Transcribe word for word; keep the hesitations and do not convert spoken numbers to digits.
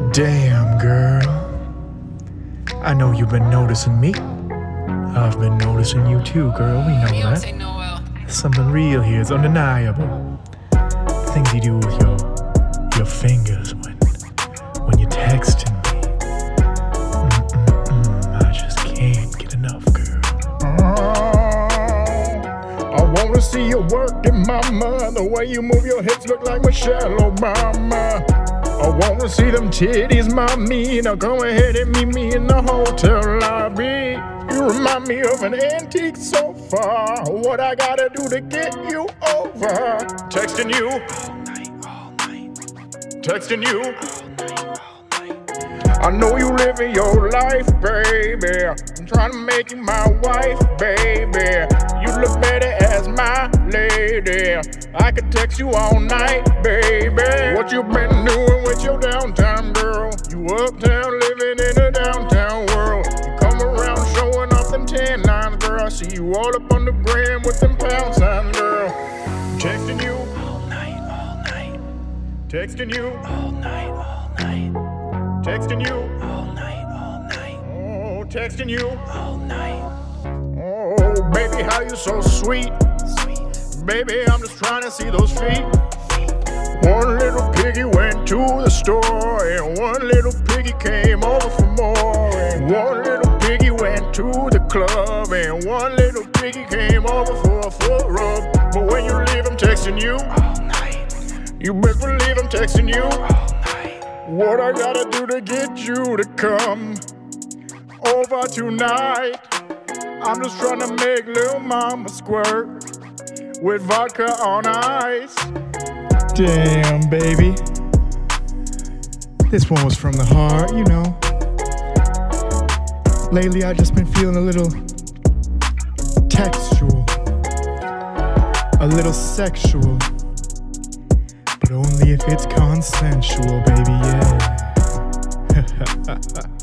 Damn, girl. I know you've been noticing me. I've been noticing you too, girl. We know that. Something real here is undeniable. Things you do with your your fingers when when you're texting me. Mm-mm-mm, I just can't get enough, girl. Oh, I wanna see you working, mama. The way you move your hips look like Michelle Obama. I wanna see them titties, mommy. Now go ahead and meet me in the hotel lobby. You remind me of an antique sofa. What I gotta do to get you over? Texting you all night, all night. Texting you all night, all night. I know you living your life, baby. I'm trying to make you my wife, baby. You look better as my lady. I could text you all night, baby. What you been doing with your downtime, girl? You uptown living in a downtown world. You come around showing off them tan lines, girl. I see you all up on the gram with them pound signs, girl. Texting you all night, all night. Texting you all night, all night. Texting you all night, all night. Oh, texting you all night. Oh, baby, how you so sweet? Sweet. Baby, I'm just trying to see those feet. One little piggy went to the store, and one little piggy came over for more. And one little piggy went to the club, and one little piggy came over for a foot rub. But when you leave, I'm texting you all night. You best believe I'm texting you all night. What I gotta do to get you to come over tonight? I'm just trying to make little mama squirt with vodka on ice. Damn, baby. This one was from the heart, you know. Lately, I've just been feeling a little textual, a little sexual, but only if it's consensual, baby, yeah.